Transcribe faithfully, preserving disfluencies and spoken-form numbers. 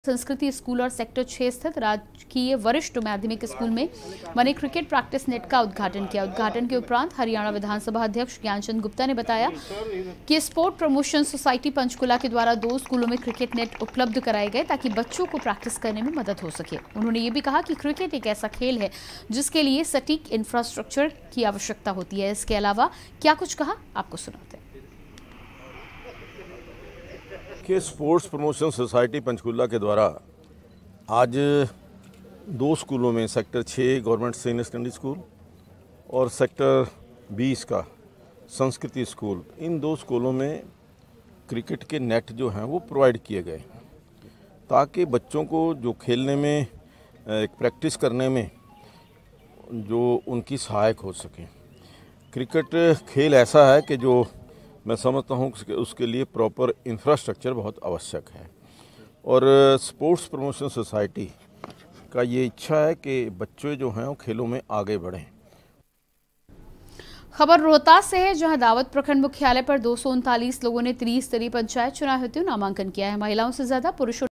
संस्कृति स्कूल और सेक्टर छह स्थित राजकीय वरिष्ठ माध्यमिक स्कूल में बने क्रिकेट प्रैक्टिस नेट का उद्घाटन किया। उद्घाटन के उपरांत हरियाणा विधानसभा अध्यक्ष ज्ञानचंद गुप्ता ने बताया कि स्पोर्ट प्रमोशन सोसाइटी पंचकुला के द्वारा दो स्कूलों में क्रिकेट नेट उपलब्ध कराए गए ताकि बच्चों को प्रैक्टिस करने में मदद हो सके। उन्होंने ये भी कहा कि क्रिकेट एक ऐसा खेल है जिसके लिए सटीक इंफ्रास्ट्रक्चर की आवश्यकता होती है। इसके अलावा क्या कुछ कहा, आपको सुनाते हैं। कि स्पोर्ट्स प्रमोशन सोसाइटी पंचकुला के द्वारा आज दो स्कूलों में सेक्टर छः गवर्नमेंट सीनियर सेकेंडरी स्कूल और सेक्टर बीस का संस्कृति स्कूल, इन दो स्कूलों में क्रिकेट के नेट जो हैं वो प्रोवाइड किए गए ताकि बच्चों को जो खेलने में एक प्रैक्टिस करने में जो उनकी सहायक हो सके। क्रिकेट खेल ऐसा है कि जो मैं समझता हूँ कि उसके लिए प्रॉपर इंफ्रास्ट्रक्चर बहुत आवश्यक है और स्पोर्ट्स प्रमोशन सोसाइटी का ये इच्छा है कि बच्चे जो हैं वो खेलों में आगे बढ़ें। खबर रोहतास से है, जहां दावत प्रखंड मुख्यालय पर दो सौ उनतालीस लोगों ने त्रिस्तरीय पंचायत चुनाव हेतु नामांकन किया है। महिलाओं से ज्यादा पुरुषों